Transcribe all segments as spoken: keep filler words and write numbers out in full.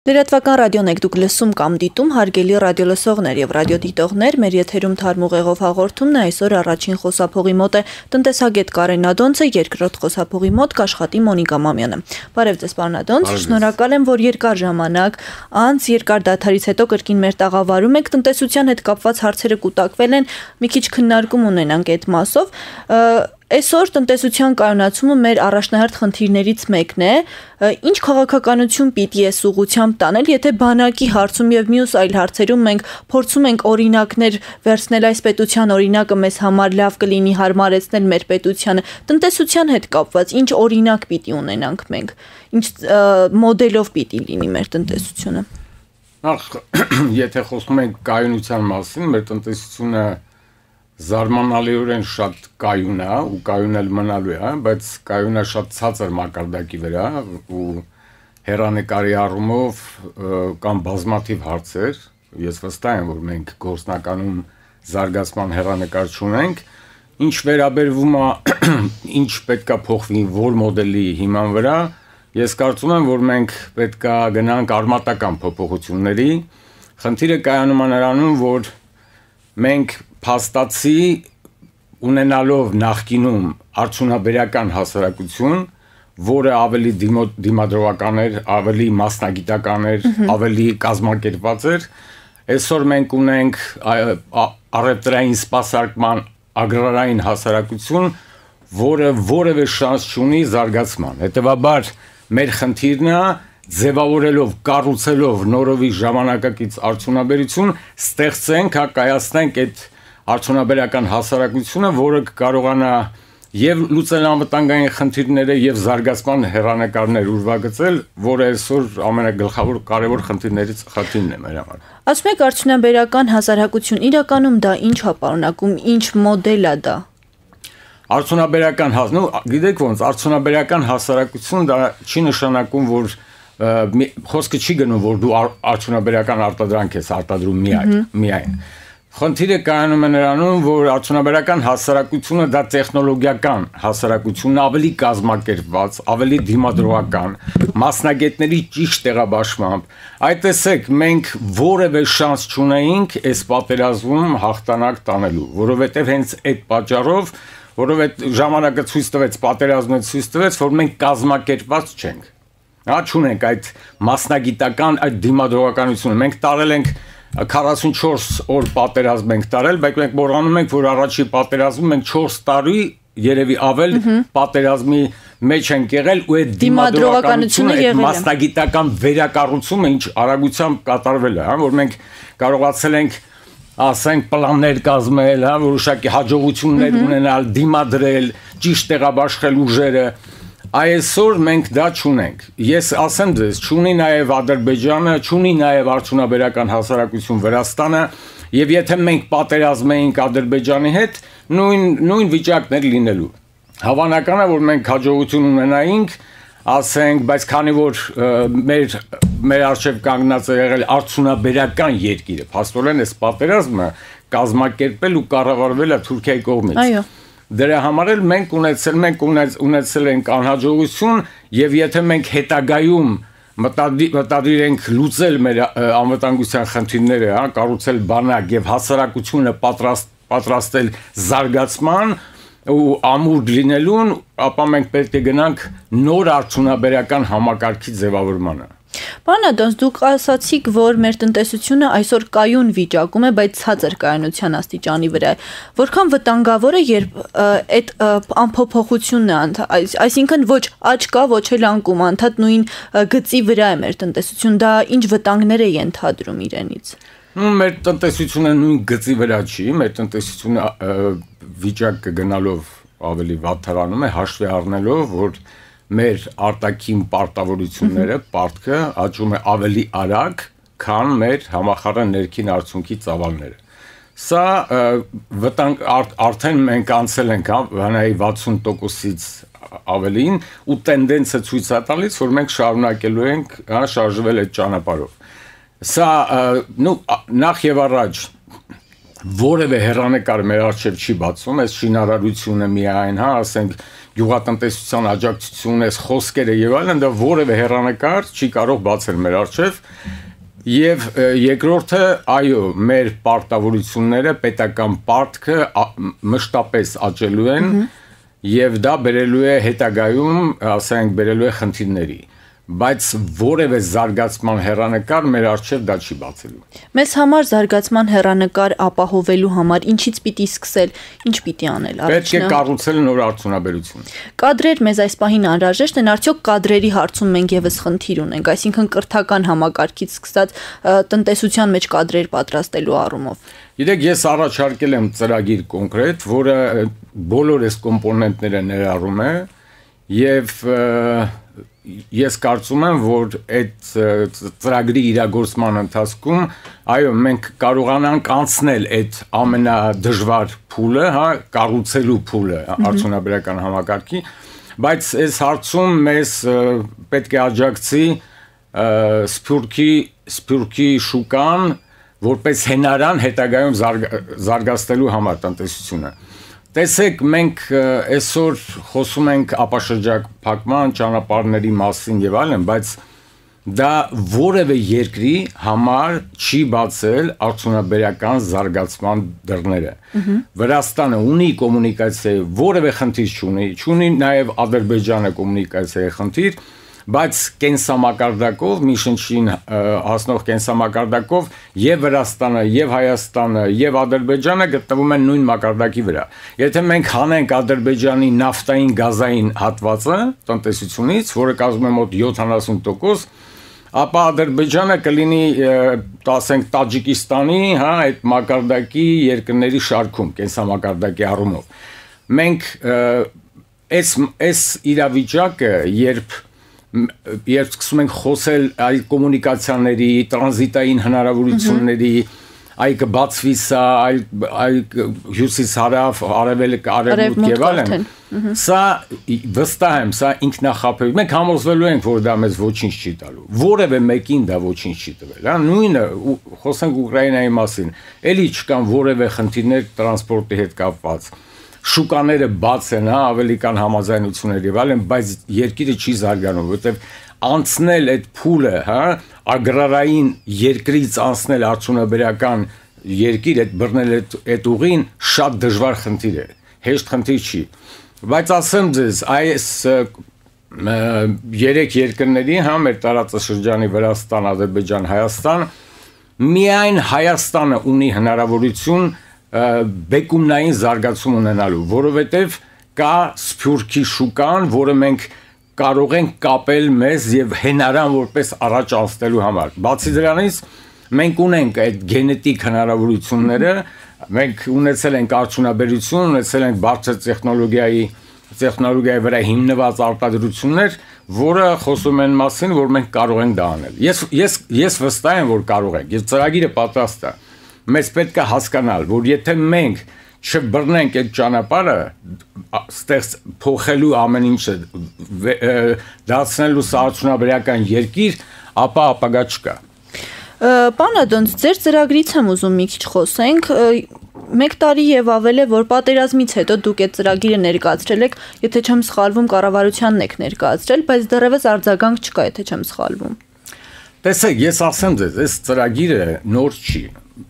Լրատվական ռադիոն եք դուք լսում կամ դիտում, հարգելի ռադիոլսողներ եւ ռադիոդիտողներ, մեր եթերում թարմուղեղով հաղորդումն է այսօր առաջին խոսափողի մոտ է տնտեսագետ Կարեն Ադոնցը, երկրորդ խոսափողի մոտ կաշխատի Մոնիկա Մամյանը։ Բարև ձեզ, պարոն Ադոնց, շնորհակալ եմ, որ երկար ժամանակ անց երկար դադարից հետո կրկին մեր տաղավարում եք, տնտեսության հետ կապված հարցերը կուտակվել են, մի քիչ քննարկում ունենանք այդ մասով։ Այսօր տնտեսության կայունացումը մեր առաջնահերթ խնդիրներից մեկն է, ինչ քաղաքականություն պիտի այս ուղղությամբ տանել, եթե բանակի հարցում եւ մյուս այլ հարցերում մենք փորձում ենք օրինակներ վերցնել այս պետության օրինակը մեզ համար լավ կլինի հարմարեցնել մեր պետությանը, տնտեսության հետ կապված ինչ օրինակ պիտի ունենանք մենք, ինչ մոդելով պիտի լինի մեր տնտեսությունը։ Նախ, եթե խոսում ենք կայունության մասին, մեր տնտեսությունը զարմանալիորեն շատ կայուն է ու կայունել մնալու է, բայց կայունը շատ ցածր մակարդակի վրա ու հեռանկարի առումով կամ բազմաթիվ հարցեր, ես վստահ եմ, որ մենք գործնականում զարգացման հեռանկար չունենք, ինչ վերաբերվում է ինչ պետք է փոխվի որ մոդելի հիման վրա, ես կարծում եմ, որ մենք պետք է գնանք արմատական փոփոխությունների, խնդիրը կայանում է նրանում, որ մենք փաստացի ունենալով նախկինում արդյունաբերական հասարակություն, որը ավելի դիմադրողական էր, ավելի մասնագիտական էր, ավելի կազմակերպված էր, այսօր մենք ունենք առևտրային սպասարկման ագրարային հասարակություն, որը որևէ շանս չունի զարգացման։ Հետևաբար մեր խնդիրն է ձևավորելով, կառուցելով նորովի ժամանակակից արդյունաբերություն, ստեղծենք, կայացնենք այդ արդյունաբերական հասարակությունը, որը կարողանա եւ լուծել անվտանգային խնդիրները եւ զարգացման հեռանկարներ ուրվագծել, որը այսօր ամենագլխավոր կարևոր խնդիրներից խնդիրն է մեր համար։ Ասում եք արդյունաբերական հասարակություն, իրականում դա ինչ է պարունակում, ինչ մոդել է դա։ Արդյունաբերական հաս, նո, գիտեք ոնց, արդյունաբերական հասարակություն դա չի նշանակում, որ խոսքը չի գնում, որ դու արդյունաբերական արտադրանք ես արտադրում միայն։ Խնդիրը կայանում է նրանում, որ արդյունաբերական հասարակությունը դա տեխնոլոգիական հասարակությունն ավելի կազմակերպված, ավելի դիմադրողական, մասնագետների ճիշտ տեղաբաշխմամբ։ Այդ տեսեք, մենք որևէ շանս չունեինք այս պատերազմում հաղթանակ տանելու, որովհետև հենց այդ պատճառով, որովհետև ժամանակը ցույց տվեց, պատերազմը ցույց տվեց, որ մենք կազմակերպված չենք։ Հա, չունենք այդ մասնագիտական այդ դիմադրողականությունը։ Մենք տարել ենք քառասունչորս օր պատերազմ ենք տարել, բայց մենք մոռանում ենք, որ առաջի պատերազմում մենք չորս տարի երևի ավել պատերազմի մեջ ենք եղել ու այդ դիմադրողականությունը, այդ մասնագիտական վերակառուցումը ինչ արագությամբ կատարվել է, հա, որ մենք կարողացել ենք ասենք պլաններ կազմել, հա, որոշակի հաջողություններ ունենալ, դիմադրել, ճիշտ տեղաբաշխել ուժերը։ Այսօր մենք դա չունենք։ Ես ասեմ ձեզ, չունի նաև Ադրբեջանը, չունի նաև արդյունաբերական հասարակություն Վրաստանը, եւ եթե մենք պատերազմեինք Ադրբեջանի հետ, նույն նույն վիճակն էր լինելու։ Հավանական է, որ մենք հաջողություն ունենայինք, ասենք, բայց քանի որ մեր մեր արժեվ կանգնած է եղել արդյունաբերական երկիրը, փաստորեն այս պատերազմը կազմակերպել ու կառավարվել է Թուրքիայի կողմից։ Այո։ Դրա համար էլ մենք ունեցել մենք ունեցել ենք անհաջողություն եւ եթե մենք հետագայում մտադիր ենք լուծել մեր անվտանգության խնդիրները, հա, կառուցել բանակ եւ հասարակությունը պատրաստ պատրաստել զարգացման ու ամուր լինելուն, ապա մենք պետք է գնանք նոր արդյունաբերական համակարգի ձևավորմանը։ Պարոն Ադոնց, դուք ասացիք, որ մեր տնտեսությունը այսօր կայուն վիճակում է, բայց ցածր կայունության աստիճանի վրա է։ Որքան վտանգավոր է, երբ այդ անփոփոխությունն է, այսինքն ոչ աճ կա, ոչ էլ անկում, անդադ նույն գծի վրա է մեր տնտեսություն, դա ինչ վտանգներ է ենթադրում իրենից։ Նու մեր տնտեսությունը նույն գծի վրա չի, մեր տնտեսությունը վիճակը գնալով ավելի վատթարանում է, հաշվի առնելով, որ մեր արտաքին պարտավորությունները, պարտքը աճում է ավելի արագ, քան մեր համախառն ներքին արդյունքի ծավալները։ Սա վտանգ արդեն մենք անցել ենք հանրայի վաթսուն տոկոսից ավելին ու տենդենսը ցույց է տալիս, որ մենք շարունակելու ենք շարժվել այդ ճանապարհով։ Սա նու նախ եւ առաջ որևէ հեռանկար մեր առջև չի բացում, այս շինարարությունը միայն, հա, ասենք գյուղատնտեսության աջակցություն, այս խոսքերը եւ այլն, դա որևէ հեռանկար չի կարող բացել մեր առջև։ Եվ երկրորդը, այո, մեր պարտավորությունները, պետական պարտքը մշտապես աճելու են եւ դա բերելու է հետագայում, ասենք, բերելու է խնդիրների։ Բայց որևէ զարգացման հեռանկար մեր առջև դա չի բացելու։ Մեզ համար զարգացման հեռանկար ապահովելու համար ինչից պիտի սկսել, ինչ պիտի անել առաջինը։ Պետք է կառուցել նոր արդյունաբերություն։ Կադրեր մեզ այս պահին անհրաժեշտ են, արդյոք կադրերի հարցում մենք եւս խնդիր ունենք, այսինքն կրթական համակարգից սկսած տնտեսության մեջ կադրեր պատրաստելու առումով։ Գիտեք, ես առաջարկել եմ ծրագիր կոնկրետ, որը բոլոր այս կոմպոնենտները ներառում է եւ ես կարծում եմ, որ այդ ծրագրի իրագործման ընթացքում, այո, մենք կարողանանք անցնել այդ ամենադժվար փուլը, հա, կառուցելու փուլը արդյունաբերական համակարգի, բայց այս հարցում մեզ պետք է աջակցի Սփյուռքի Սփյուռքի շուկան, որպես հենարան հետագայում զարգացնելու համար տնտեսությունը։ Տեսեք, մենք այսօր խոսում ենք ապաշրջափակման ճանապարհների մասին եւ այլն, բայց դա որևէ երկրի համար չի բացել արդյունաբերական զարգացման դռները։ Վրաստանը ունի կոմունիկացիայի որևէ խնդիր չունի, չունի նաեւ Ադրբեջանը կոմունիկացիայի խնդիր, բայց կենսամակարդակով, մի շնչին հասնող կենսամակարդակով եւ Վրաստանը, եւ Հայաստանը, եւ Ադրբեջանը գտնվում են նույն մակարդակի վրա։ Եթե մենք հանենք Ադրբեջանի նավթային գազային հատվածը տնտեսությունից, որը կազմում է մոտ յոթանասուն տոկոս, ապա Ադրբեջանը կլինի, ասենք, Տաջիկստանի, հա, այդ մակարդակի երկրների շարքում, կենսամակարդակի առումով։ Մենք այս այս իրավիճակը, երբ երբ սկսում ենք խոսել այլ կոմունիկացիաների, տրանզիտային հնարավորությունների, այ կբացվի սա, այլ այլ հյուսիս-հարավ, արևելք, արևմուտք եւ այլն, սա վստահ եմ, սա ինքնախապեւ։ Մենք համոզվելու ենք, որ դա մեզ ոչինչ չի տալու։ Որևէ մեկին դա ոչինչ չի տվել, հա, նույնը խոսենք Ուկրաինայի մասին, էլի չկան որևէ խնդիրներ տրանսպորտի հետ կապված։ Շուկաները բաց են, հա, ավելի կան համաձայնություններ եւ այլն, բայց երկիրը չի զարգանում, որովհետեւ անցնել այդ փուլը, հա, ագրարային երկրից անցնել արդյունաբերական երկիր, այդ բռնել այդ ուղին շատ դժվար խնդիր է, հեշտ խնդիր չի։ Բայց ասեմ ձեզ, այս երեք երկրների, հա, մեր տարածաշրջանի Վրաստան, Ադրբեջան, Հայաստան, միայն Հայաստանը ունի հնարավորություն բեկումնային զարգացում ունենալու, որովհետև կա Սփյուռքի շուկան, որը մենք կարող ենք կապել մեզ եւ հենարան որպես առաջ անցնելու համար։ Բացի դրանից, մենք ունենք այդ գենետիկ հնարավորությունները, մենք ունեցել ենք արդյունաբերություն, ունեցել ենք բարձր տեխնոլոգիայի տեխնոլոգիայի վրա հիմնված արտադրություններ, որը խոսում են մասին, որ մենք կարող ենք դա անել։ Ես ես ես վստահ եմ, որ կարող ենք։ Ես ծրագիրը պատրաստ է։ Մեզ պետք է հասկանալ, որ եթե մենք չբռնենք այդ ճանապարհը, ստեղծ փոխելու ամեն ինչը, դարձնելու արդյունաբերական երկիր, ապա ապագա չկա։ Պարոն Ադոնց, ձեր ծրագրից եմ ուզում մի քիչ խոսենք։ Մեկ տարի եւ ավել է, որ պատերազմից հետո դուք այդ ծրագիրը ներկայացրել եք, եթե չեմ սխալվում, կառավարությանն եք ներկայացրել, բայց դեռևս արձագանք չկա, եթե չեմ սխալվում։ Տեսեք, ես ասեմ ձեզ, այս ծրագիրը նոր չի։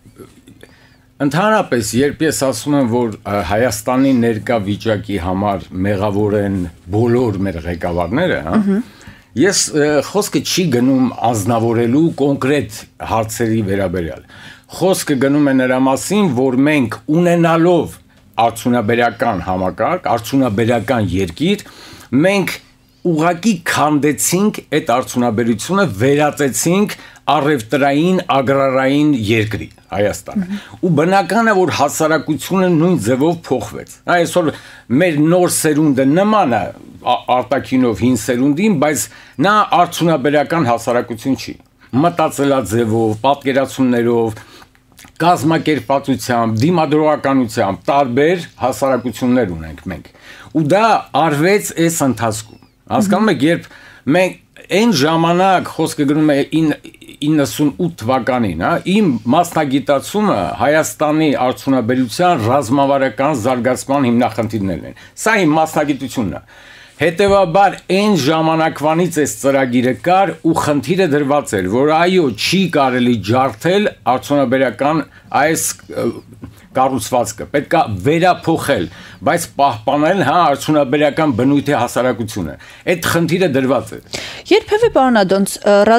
Ընդհանրապես, երբ ես ասում եմ, որ Հայաստանի ներկա վիճակի համար մեղավոր են բոլոր մեր ղեկավարները, հա, ես խոսքը չի գնում անձնավորելու կոնկրետ հարցերի վերաբերյալ։ Խոսքը գնում է նրա մասին, որ մենք ունենալով արդյունաբերական համակարգ, արդյունաբերական երկիր, մենք ուղղակի քանդեցինք այդ արդյունաբերությունը, վերածեցինք առևտրային ագրարային երկրի Հայաստանը։ Ու բնական է, որ հասարակությունը նույն ձևով փոխվեց։ Այսօր մեր նոր սերունդը նման է արտաքինով հին սերունդին, բայց նա արդյունաբերական հասարակություն չի։ Մտածելաձևով, պատկերացումներով, կազմակերպվածությամբ, դիմադրողականությամբ տարբեր հասարակություններ ունենք մենք։ Ու դա արվեց այս ընթացքում։ Հասկանում եք, երբ մենք այն ժամանակ խոսքը գնում է իննսունութ թվականին, հա, իմ մասնագիտացումը Հայաստանի արդյունաբերության ռազմավարական զարգացման հիմնախնդիրներն են։ Սա իմ մասնագիտությունն է։ Հետևաբար այն ժամանակվանից այս ծրագիրը կար ու խնդիրը դրված էր, որ այո, չի կարելի ջարդել արդյունաբերական այս կառուցվածքը, պետք է վերափոխել, բայց պահպանել հա արդյունաբերական բնույթի հասարակությունը։ Այդ խնդիրը դրված է։ Երբևէ պարոն Ադոնց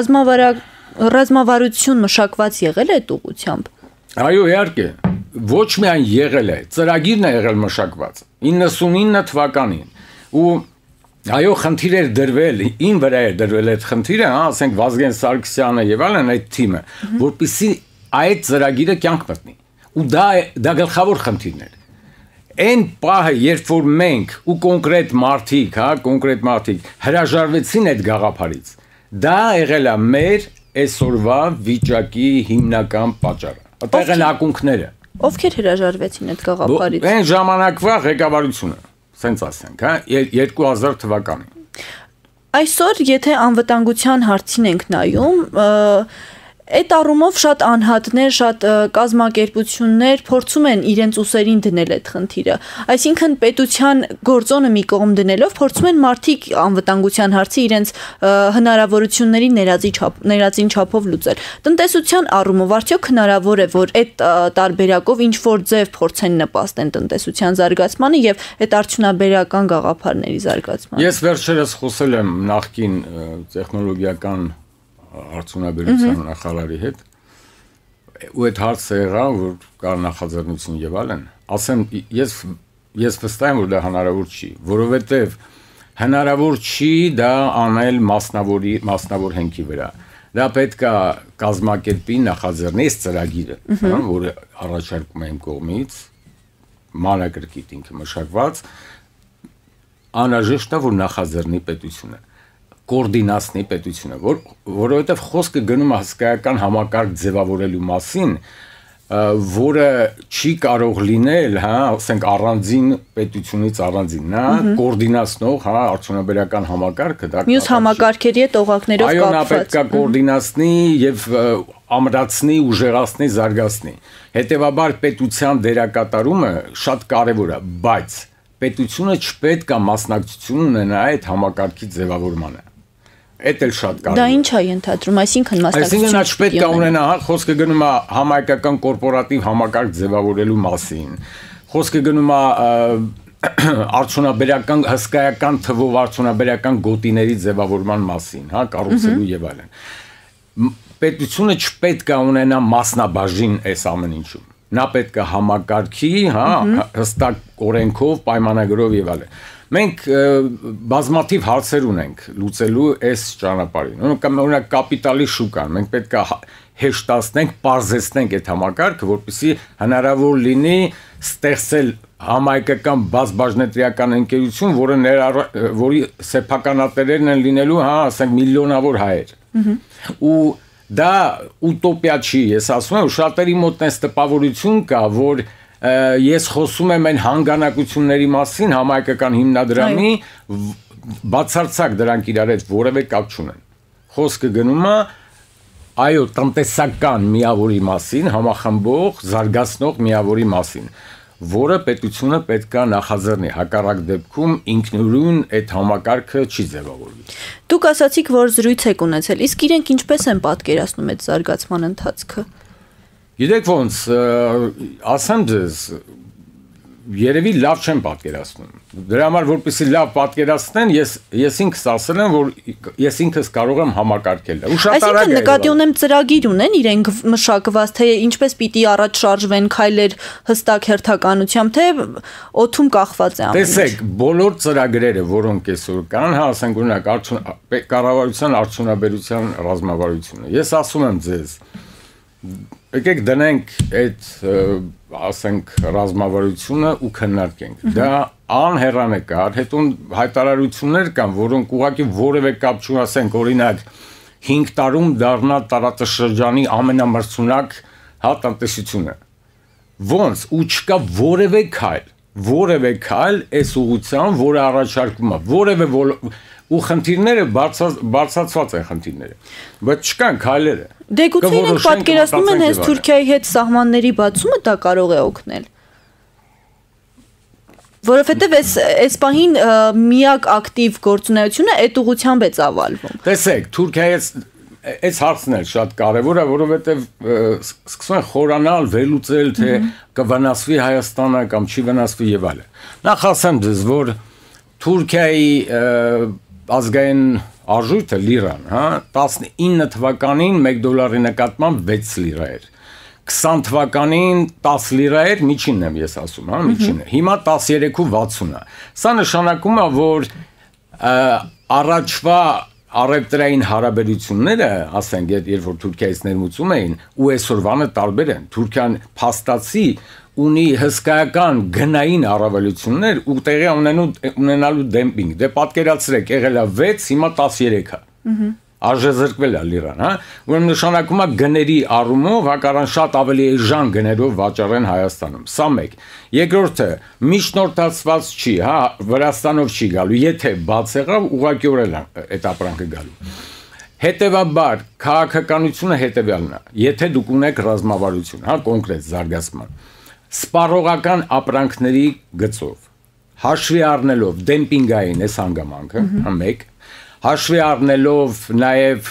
ռազմավարություն մշակված եղել է այդ ուղղությամբ։ Այո, իհարկե, ոչ միայն եղել է, ծրագիրն է եղել մշակված իննսունինը թվականին ու այո, խնդիր էր դրվել, ին վրա էր դրվել այդ խնդիրը, հա, ասենք Վազգեն Սարգսյանը եւ այլն այդ թիմը, որպեսզի այդ ծրագիրը կյանք մտնի։ Ու դա դա գլխավոր խնդիրն էր։ Այն պահը, երբ որ մենք ու կոնկրետ մարդիկ, հա, կոնկրետ մարդիկ հրաժարվեցին այդ գաղափարից, դա եղել է մեր այսօրվա վիճակի հիմնական պատճառը։ Այդտեղ են ակունքները։ Ովքեր հրաժարվեցին այդ գաղափարից։ Այն ժամանակվա ղեկավարությունը սենց ասենք, հա, երկու հազար թվականին։ Այսօր, եթե անվտանգության հարցին ենք նայում, այդ առումով շատ անհատներ, շատ կազմակերպություններ փորձում են իրենց ուսերին դնել այդ խնդիրը։ Այսինքն պետության գործոնը մի կողմ դնելով փորձում են մարդիկ անվտանգության հարցի իրենց հնարավորությունների ներածի չափ, ներածին չափով լուծել։ Տնտեսության առումով արդյոք հնարավոր է, որ այդ տարբերակով ինչ որ ձև փորձեն նպաստեն տնտեսության զարգացմանը եւ այդ արդյունաբերական գաղափարների զարգացմանը։ Ես վերջերս խոսել եմ նախկին տեխնոլոգիական արդյունաբերության նախարարի հետ ու այդ հարցը եղավ, որ կար նախաձեռնություն եւ այլն, ասեմ ես ես վստահ եմ, որ դա հնարավոր չի, որովհետեւ հնարավոր չի դա անել մասնավորի մասնավոր հենքի վրա։ Դա պետք է կազմակերպի նախաձեռնի այս ծրագիրը, որը առաջարկում է իմ կողմից մանրակրկիտ ինքը մշակված, անհրաժեշտ է, որ նախաձեռնի պետությունը կոորդինացնի պետությունը, որ որովհետև խոսքը գնում է հսկայական համակարգ ձևավորելու մասին, որը չի կարող լինել, հա, ասենք առանձին պետությունից առանձին, նա կոորդինացնող, հա, արդյունաբերական համակարգը դա մյուս համակարգերի հետ օղակներով կապված։ Այո, նա պետք է կոորդինացնի եւ ամրացնի, ուժեղացնի, զարգացնի։ Հետևաբար պետության դերակատարումը շատ կարեւոր է, բայց պետությունը չպետք է մասնակցություն ունենա այդ համակարգի ձևավորմանը։ Էդ էլ շատ կարևոր։ Դա ինչ է ենթադրում, այսինքն մասնակցություն։ Այսինքն նա չպետք է ունենա, խոսքը գնում է համայնքական կորպորատիվ համակարգ ձևավորելու մասին։ Խոսքը գնում է արդյունաբերական հսկայական թվով արդյունաբերական գոտիների ձևավորման մասին, հա, կառուցելու եւ այլն։ Պետությունը չպետք է ունենա մասնաբաժին այս ամեն ինչում։ Նա պետք է համակարգի, հա, հստակ օրենքով, պայմանագրով եւ այլն։ Մենք բազմաթիվ հարցեր ունենք լուծելու այս ճանապարհին։ Օրինակ կապիտալի շուկան, մենք պետք է հեշտացնենք, պարզեցնենք այդ համակարգը, որպեսզի հնարավոր լինի ստեղծել համայնքական բազմաբաժնետրիական ընկերություն, որը ներառ, որի սեփականատերերն են լինելու, հա, ասենք միլիոնավոր հայեր։ Ու դա ուտոպիա չի, ես ասում եմ, շատերի մոտ այս տպավորություն կա, որ ես խոսում եմ այն հանգանակությունների մասին համայնքական հիմնադրամի, բացարձակ դրանք իրար հետ որևէ կապ չունեն։ Խոսքը գնում է այո տնտեսական միավորի մասին, համախմբող, զարգացնող միավորի մասին, որը պետությունը պետք է նախաձեռնի, հակառակ դեպքում ինքնուրույն այդ համակարգը չի ձևավորվի։ Դուք ասացիք, որ զրույց եք ունեցել, իսկ իրենք ինչպես են պատկերացնում այդ զարգացման ընթացքը։ Գիտեք ոնց, ասեմ ձեզ, երևի լավ չեմ պատկերացնում։ Դրա համար որպեսզի լավ պատկերացնեն, ես ես ինքս ասել եմ, որ ես ինքս կարող եմ համակարգել։ Ու շատ արագ է։ Այսինքն նկատի ունեմ ծրագիր ունեն իրենք մշակված, թե ինչպես պիտի առաջ շարժվեն քայլեր հստակ հերթականությամբ, թե օթում կախված է ամեն ինչ։ Տեսեք, բոլոր ծրագրերը, որոնք այսօր կան, հա, ասենք օրինակ կառավարության արդյունաբերության ռազմավարությունը։ Ես ասում եմ ձեզ, եկեք դնենք այդ ասենք ռազմավարությունը ու քննարկենք։ Դա անհեռանկար, հետո հայտարարություններ կան, որոնք ուղղակի որևէ կապ չունեն, ասենք օրինակ հինգ տարում դառնա տարածաշրջանի ամենամրցունակ հա տնտեսությունը։ Ոնց ու չկա որևէ քայլ, որևէ քայլ այս ուղղությամբ, որը առաջարկվում է, որևէ ու խնդիրները բարձրացված են խնդիրները, բայց չկան քայլերը։ Դե գուցե իրենք պատկերացնում են հենց Թուրքիայի հետ սահմանների բացումը դա կարող է օգնել։ Որովհետև այս այս պահին միակ ակտիվ գործունեությունը այդ ուղղությամբ է ծավալվում։ Տեսեք, Թուրքիայից այս հարցն էլ շատ կարևոր է, որովհետև սկսում են խորանալ, վերլուծել, թե կվնասվի Հայաստանը կամ չի վնասվի եւ այլն։ Նախ ասեմ ձեզ, որ Թուրքիայի ազգային արժույթը լիրան, հա, տասնինը թվականին մեկ դոլարի նկատմամբ վեց լիրա էր։ քսան թվականին տաս լիրա էր, միջինն եմ ես ասում, հա, միջինը։ Հիմա տասներեք ու վաթսուն է։ Սա նշանակում է, որ առաջվա առևտրային հարաբերությունները, ասենք, երբ որ Թուրքիայից ներմուծում էին, ու այսօրվանը տարբեր են։ Թուրքիան փաստացի ունի հսկայական գնային առավելություններ ու տեղի ունենալու դեմպինգ։ Դե պատկերացրեք, եղել է վեց, հիմա տասներեք է։ Արժեզրկվել է լիրան, հա։ Ուրեմն նշանակում է գների առումով հակառակ շատ ավելի էժան գներով վաճառեն Հայաստանում։ Սա մեկ։ Երկրորդը, միջնորդացված չի, հա, Վրաստանով չի գալու, եթե բաց եղավ, ուղղակիորեն այդ ապրանքը գալու։ Հետևաբար, քաղաքականությունը հետևյալն է։ Եթե դուք ունեք ռազմավարություն, հա, կոնկրետ զարգացման, սպառողական ապրանքների գծով, հաշվի առնելով դեմպինգային այս հանգամանքը, հա, մեկ, հաշվի առնելով նաև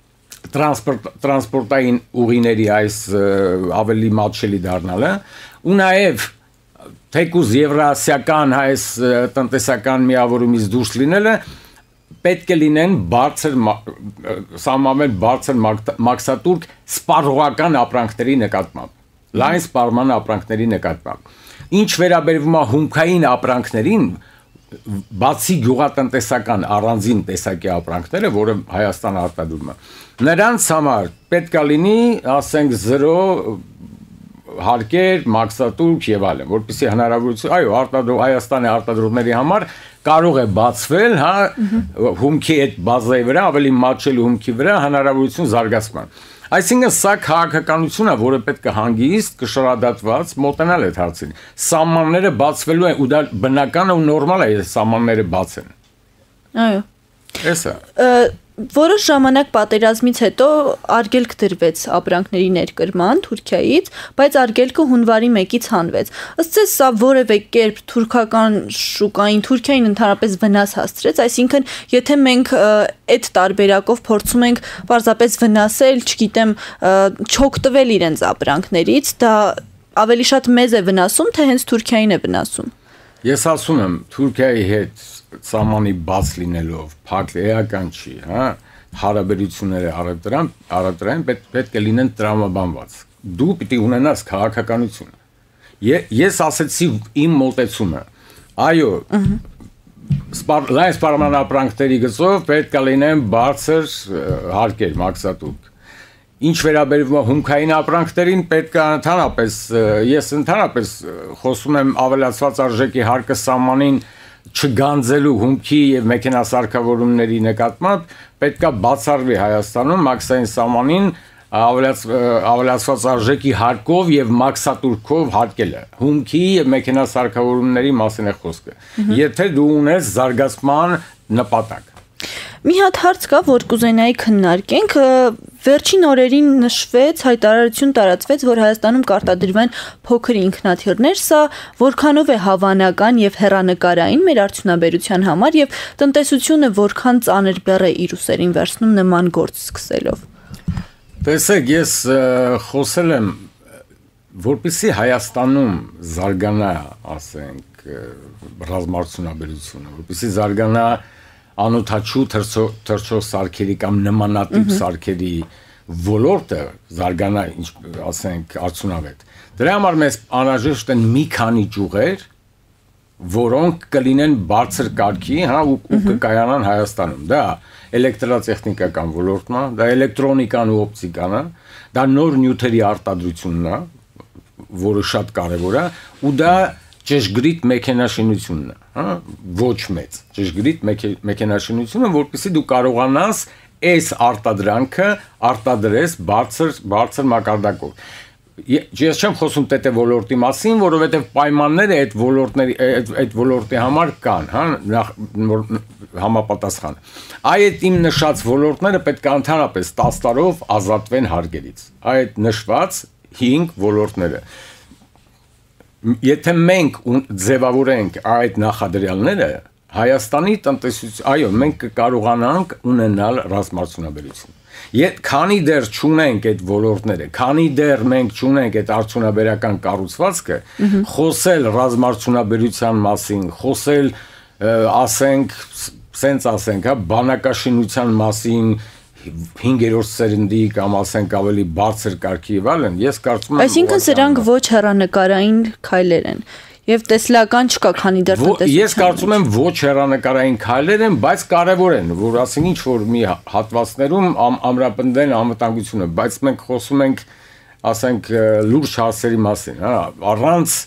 տրանսպորտային ուղիների այս ավելի մատչելի դառնալը ու նաև թեկուզ եվրասիական այս տնտեսական միավորումից դուրս լինելը պետք է լինեն բարձր սահմանվել բարձր մաքսատուրք սպառողական ապրանքների նկատմամբ լայն սպառման ապրանքների նկատմամբ ինչ վերաբերվում է հումքային ապրանքներին բացի գյուղատնտեսական առանձին տեսակի ապրանքները, որը Հայաստանը արտադրում է, նրանց համար պետք է լինի, ասենք, զրո հարկեր, մաքսատուրք եւ այլն, որպեսզի հնարավորություն, այո, արտադրող Հայաստանի արտադրողների համար կարող է բացվել, հա, հումքի այդ բազայի վրա, ավելի մատչելի հումքի վրա հնարավորություն զարգացման։ Այսինքն սա քաղաքականություն է, որը պետք է հանգիստ, կշռադատված մոտենալ այդ հարցին։ Սահմանները բացվելու են ու դա բնական ու նորմալ է, եթե սահմանները բաց են։ Այո։ Էսա։ Որոշ ժամանակ պատերազմից հետո արգելք դրվեց ապրանքների ներկրման Թուրքիայից, բայց արգելքը հունվարի մեկից հանվեց։ Ըստ ձեզ սա որևէ կերպ թուրքական շուկային, Թուրքիային ընդհանրապես վնաս հասցրեց, այսինքն եթե մենք այդ տարբերակով փորձում ենք պարզապես վնասել, չգիտեմ, չօգտվել իրենց ապրանքներից, դա ավելի շատ մեզ է վնասում, թե հենց Թուրքիային է վնասում։ Ես ասում եմ, Թուրքիայի հետ սահմանի բաց լինելով, փակ էական չի, հա, հարաբերությունները առևտրան, առևտրային պետք է լինեն տրամաբանված։ Դու պիտի ունենաս քաղաքականություն։ Ես ասեցի իմ մոտեցումը։ Այո, լայն սպառման ապրանքների գծով պետք է լինեն բարձր հարկեր, մաքսատուրք։ Ինչ վերաբերվում է հումքային ապրանքներին, պետք է ընդհանրապես, ես ընդհանրապես խոսում եմ ավելացված արժեքի հարկը սահմանին չգանձելու հումքի եւ մեքենասարքավորումների նկատմամբ պետք է բացառվի Հայաստանում մաքսային սահմանին ավելացված արժեքի հարկով եւ մաքսատուրքով հարկելը հումքի եւ մեքենասարքավորումների մասին է խոսքը եթե դու ունես զարգացման նպատակ։ Մի հատ հարց կա, որ կուզենայի քննարկենք, վերջին օրերին նշվեց, հայտարարություն տարածվեց, որ Հայաստանում կարտադրվեն փոքր ինքնաթիռներ, սա որքանով է հավանական եւ հեռանկարային մեր արդյունաբերության համար եւ տնտեսությունը որքան ծանր բեռ է իր ուսերին վերցնում նման գործ սկսելով։ Տեսեք, ես խոսել եմ, որպեսզի Հայաստանում զարգանա, ասենք, ռազմարտությունաբերությունը, որպեսզի զարգանա անօթաչու թռչող սարքերի կամ նմանատիպ սարքերի ոլորտը զարգանա, ասենք, արդյունավետ։ Դրա համար մեզ անհրաժեշտ են մի քանի ճյուղեր, որոնք կլինեն բարձր կարգի, հա, ու կկայանան Հայաստանում։ Դա էլեկտրատեխնիկական ոլորտն է, դա էլեկտրոնիկան ու օպտիկան է, դա նոր նյութերի արտադրությունն է, որը շատ կարևոր է, ու դա ճշգրիտ մեքենաշինությունն է, հա, ոչ մեծ, ճշգրիտ մեքենաշինությունը, որպեսզի դու կարողանաս այս արտադրանքը արտադրես բարձր բարձր մակարդակով։ ես չեմ խոսում տետե ոլորտի մասին, որովհետև պայմանները այդ ոլորտների այդ այդ ոլորտի համար կան, հա, համապատասխան։ Այդ իմ նշած ոլորտները պետք է ընդհանրապես տասը տարով ազատվեն հարկերից։ Այդ նշված հինգ ոլորտները։ Եթե մենք ձևավորենք այդ նախադրյալները, Հայաստանի տնտեսություն, այո, մենք կկարողանանք ունենալ ռազմարդյունաբերություն։ Եթե քանի դեռ չունենք այդ ոլորտները, քանի դեռ մենք չունենք այդ արդյունաբերական կառուցվածքը, խոսել ռազմարդյունաբերության մասին, խոսել, ասենք, սենց ասենք, հա, բանակաշինության մասին, հինգերորդ սերնդի կամ ասենք ավելի բարձր կարգի եւ այլն, ես կարծում եմ Այսինքն սրանք ոչ հեռանկարային քայլեր են եւ տեսլական չկա, քանի դեռ տնտեսություն։ Ես կարծում եմ ոչ հեռանկարային քայլեր են, բայց կարեւոր են, որ ասենք ինչ որ մի հատվածներում ամրապնդեն անվտանգությունը, բայց մենք խոսում ենք, ասենք, լուրջ հարցերի մասին, հա, առանց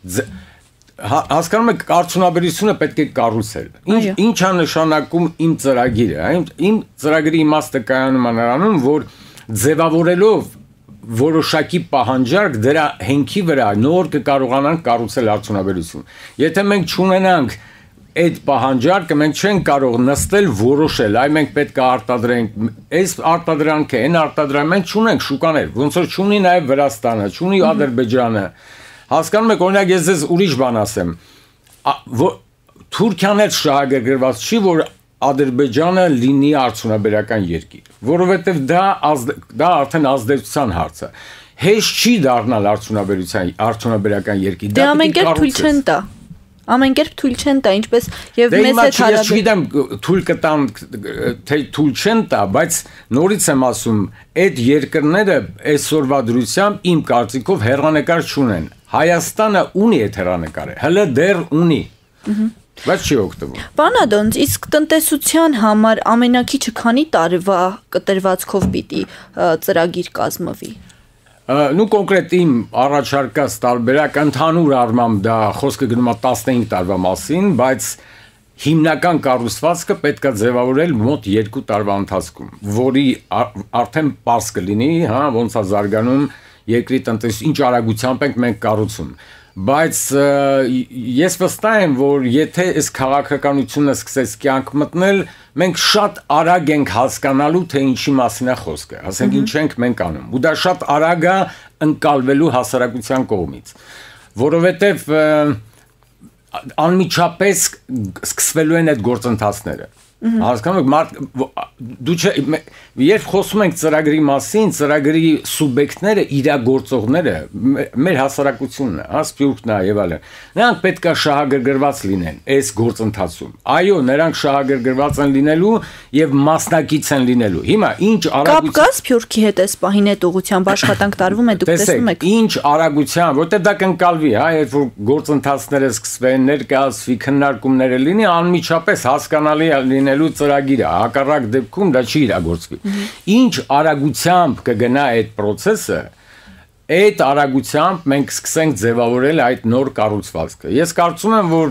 հասկանում եք, արդյունաբերությունը պետք է կառուցել։ Ինչ է նշանակում իմ ծրագիրը, իմ ծրագրի իմաստը կայանում է նրանում, որ ձևավորելով որոշակի պահանջարկ դրա հենքի վրա նոր կկարողանանք կառուցել արդյունաբերություն։ Եթե մենք չունենանք այդ պահանջարկը, մենք չենք կարող նստել որոշել, այ մենք պետք է արտադրենք, այս արտադրանքը, այն արտադրամը մենք չունենք շուկաներ, ոնց որ չունի նաև Վրաստանը, չունի Ադրբեջանը։ Հասկանում եք, օրինակ ես ձեզ ուրիշ բան ասեմ, Թուրքիան էլ շահագրգռված չի, որ Ադրբեջանը լինի արդյունաբերական երկիր, որովհետև դա դա արդեն ազդեցության հարց է։ Հեշտ չի դառնալ արդյունաբերության արդյունաբերական երկիր։ Դա ամենքեր թույլ չեն տա։ Ամենքեր թույլ չեն տա, ինչպես եւ մեծ է հարաբերական։ Ես չգիտեմ թույլ կտան, թե թույլ չեն տա, բայց նորից եմ ասում, այդ երկրները այսօրվա դրությամբ իմ կարծիքով հեռանկար չունեն։ Հայաստանը ունի այդ հեռանկարը, հələ դեռ ունի։ Բայց չի օգտվում։ Պարոն Ադոնց, իսկ տնտեսության համար ամենակիչը քանի տարվա կտրվածքով պիտի ծրագիր կազմվի։ Նու կոնկրետ իմ առաջարկած տարբերակ ընդհանուր առմամբ դա խոսքը գնում է տասնհինգ տարվա մասին, բայց հիմնական կառուցվածքը պետք է ձևավորել մոտ երկու տարվա ընթացքում, որի արդեն պարզ կլինի, հա, ոնց է զարգանում երկրի տնտեսություն, ինչ արագությամբ ենք մենք կառուցում։ Բայց ես վստահ եմ, որ եթե այս քաղաքականությունը սկսեց կյանք մտնել, մենք շատ արագ ենք հասկանալու, թե ինչի մասին է խոսքը, ասենք ինչ ենք մենք անում, ու դա շատ արագ է ընկալվելու հասարակության կողմից, որովհետև անմիջապես սկսվելու են այդ գործընթացները։ Հասկանում եք, դու չէ, երբ խոսում ենք ծրագրի մասին, ծրագրի սուբյեկտները, իրագործողները, մեր հասարակությունն է, հա, Սփյուռքն է եւ այլն, նրանք պետք է շահագրգռված լինեն այս գործընթացում։ Այո, նրանք շահագրգռված են լինելու եւ մասնակից են լինելու։ Հիմա ինչ արագությամբ կապ կա Սփյուռքի հետ այս պահին այդ ուղղությամբ աշխատանք տարվում է, դուք տեսնում եք։ Ինչ արագությամբ, որտեղ դա կընկալվի, հա, երբ որ գործընթացները սկսվեն, ներկայացվի, քննարկումները լինի, անմիջապես հասկանալի է լինելու ծրագիրը, հակառակ դեպքում դա չի իրագործվի։ Ինչ արագությամբ կգնա այդ process-ը, այդ արագությամբ մենք սկսենք ձևավորել այդ նոր կառուցվածքը։ Ես կարծում եմ, որ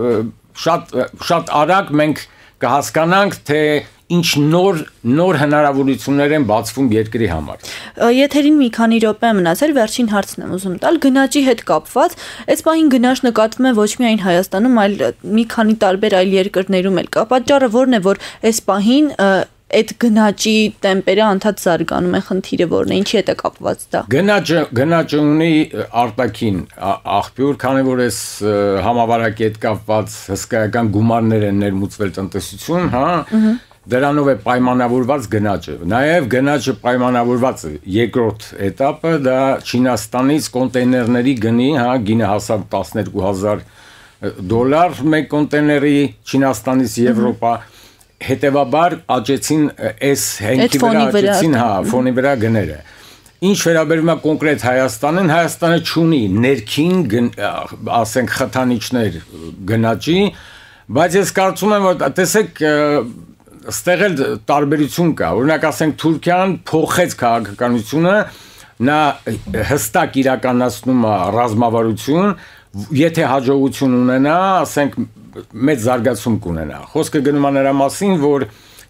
շատ շատ արագ մենք կհասկանանք, թե ինչ նոր նոր հնարավորություններ են բացվում երկրի համար։ Եթերին մի քանի րոպե մնացել, վերջին հարցն եմ ուզում տալ, գնաճի հետ կապված, այս պահին գնաճ նկատվում է ոչ միայն Հայաստանում, այլ մի քանի տարբեր այլ երկրներում էլ կա։ Պատճառը ո՞րն է, որ այս պահին այդ գնաճի տեմպերը անդադ զարգանում են, խնդիրը ո՞րն է, ինչի հետ է կապված դա։ Գնաճը գնաճը ունի արտաքին աղբյուր, քանի որ այս համավարակի հետ կապված հսկայական գումարներ են ներմուծվել տնտեսություն, հա, դրանով է պայմանավորված գնաճը։ Նաև գնաճը պայմանավորված է երկրորդ этаպը, դա Չինաստանից կոնտեյներների գնի, հա, գինը հասավ տասներկու հազար դոլար մեկ կոնտեյների Չինաստանից Եվրոպա, հետևաբար աճեցին այս հենքի վրա աճեցին, հա, ֆոնի վրա գները։ Ինչ վերաբերում է կոնկրետ Հայաստանին, Հայաստանը չունի ներքին, ասենք, խթանիչներ գնաճի, բայց ես կարծում եմ, որ տեսեք, ստեղ էլ տարբերություն կա, օրինակ ասենք Թուրքիան փոխեց քաղաքականությունը, նա հստակ իրականացնում է ռազմավարություն, եթե հաջողություն ունենա, ասենք մեծ զարգացում կունենա։ Խոսքը գնում է նրա մասին, որ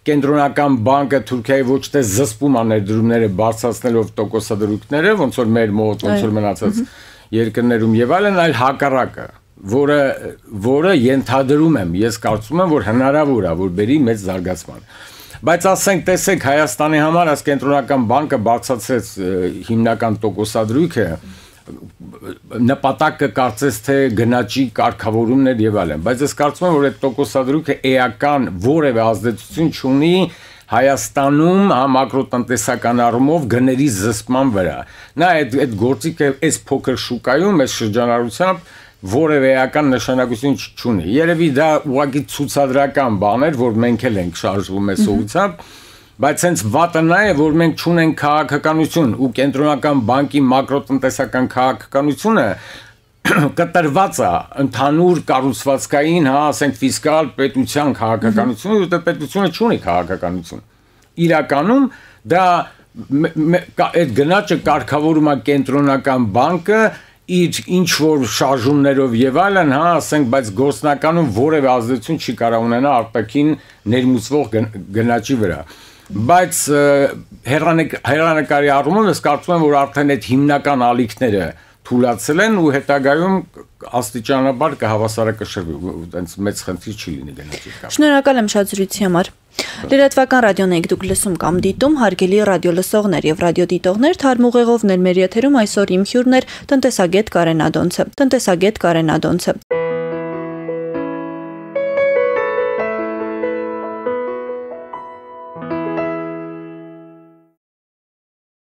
կենտրոնական բանկը Թուրքիայի ոչ թե զսպում է ներդրումները բարձրացնելով տոկոսադրույքները, ոնց որ մեր մոտ, ոնց որ մնացած երկրներում եւ այլն, այլ հակառակը, որը որը ենթադրում եմ, ես կարծում եմ, որ հնարավոր է, որ բերի մեծ զարգացման։ Բայց ասենք, տեսեք, Հայաստանի համար այս կենտրոնական բանկը բարձրացրեց հիմնական տոկոսադրույքը, նպատակը կարծես թե գնաճի կարգավորումներ եւ այլն, բայց ես կարծում եմ, որ այդ տոկոսադրույքը էական որևէ ազդեցություն չունի Հայաստանում մակրոտնտեսական առումով գների զսպման վրա։ Նա այդ այդ գործիքը այս փոքր շուկայում, այս շրջանառությամբ որևէ էական նշանակություն չունի։ Երևի դա ուղղակի ցուցադրական բան էր, որ մենք էլ ենք շարժվում այս ուղղությամբ, բայց հենց վատը նա է, որ մենք չունենք քաղաքականություն ու կենտրոնական բանկի մակրոտնտեսական քաղաքականությունը կտրված է ընդհանուր կառուցվածքային, հա, ասենք ֆիսկալ պետության քաղաքականությունը, ու դա պետությունը չունի քաղաքականություն։ Իրականում դա այդ գնաճը կարգավորում է կենտրոնական բանկը իր ինչ որ շարժումներով եւ այլն, հա, ասենք, բայց գործնականում որևէ ազդեցություն չի կարող ունենա արտաքին ներմուծվող գնաճի վրա։ Բայց հերանեկարի առումով ես կարծում եմ, որ արդեն այդ հիմնական ալիքները թույլատրել են ու հետագայում աստիճանաբար կհավասարակշռվի, այնց մեծ խնդիր չի լինի գնաճի կապ։ Շնորհակալ եմ շատ զրույցի համար։ Լրատվական ռադիոն եք դուք լսում կամ դիտում, հարգելի ռադիոլսողներ եւ ռադիոդիտողներ, թարմ ուղեղով ներ մեր եթերում այսօր իմ հյուրն էր տնտեսագետ Կարեն Ադոնցը։ Տնտեսագետ Կարեն Ադոնցը։